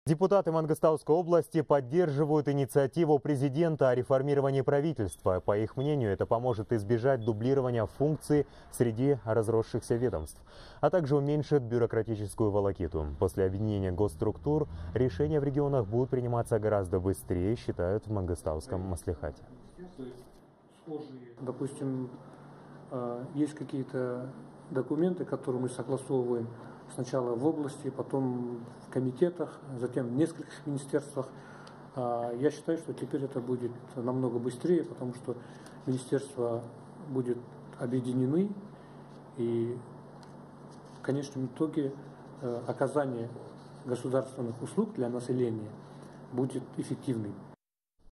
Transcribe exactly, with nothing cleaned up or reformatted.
Депутаты Мангостауской области поддерживают инициативу президента о реформировании правительства. По их мнению, это поможет избежать дублирования функций среди разросшихся ведомств, а также уменьшит бюрократическую волокиту. После объединения госструктур решения в регионах будут приниматься гораздо быстрее, считают в Мангостауском маслихате. Допустим, есть какие-то документы, которые мы согласовываем сначала в области, потом в комитетах, затем в нескольких министерствах. Я считаю, что теперь это будет намного быстрее, потому что министерства будут объединены, и в конечном итоге оказание государственных услуг для населения будет эффективным.